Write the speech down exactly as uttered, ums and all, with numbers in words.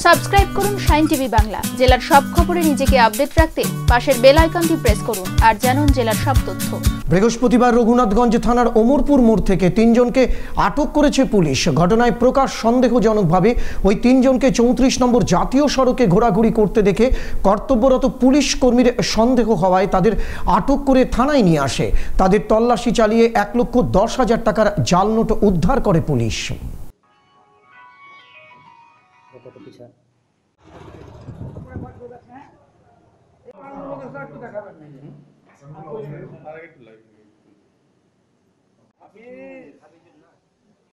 Subscribe করুন shine TV Bangla. জেলার সব খবরে নিজেকে আপডেট রাখতে পাশের বেল আইকনটি প্রেস করুন আর জানুন জেলার সব তথ্য। বৃহস্পতিবার রঘুনাথগঞ্জ থানার ওমরপুর মোড় থেকে তিনজনকে আটক করেছে পুলিশ। ঘটনায় প্রকাশ সন্দেহজনকভাবে ওই তিনজনকে চৌত্রিশ নম্বর জাতীয় সড়কে ঘোরাঘুরি করতে দেখে কর্তব্যরত পুলিশ কর্মীর সন্দেহ হওয়ায় তাদের আটক করে থানায় নিয়ে আসে। তাদের তল্লাশি চালিয়ে এক লক্ষ দশ হাজার টাকার জাল নোট উদ্ধার করে পুলিশ। আপনি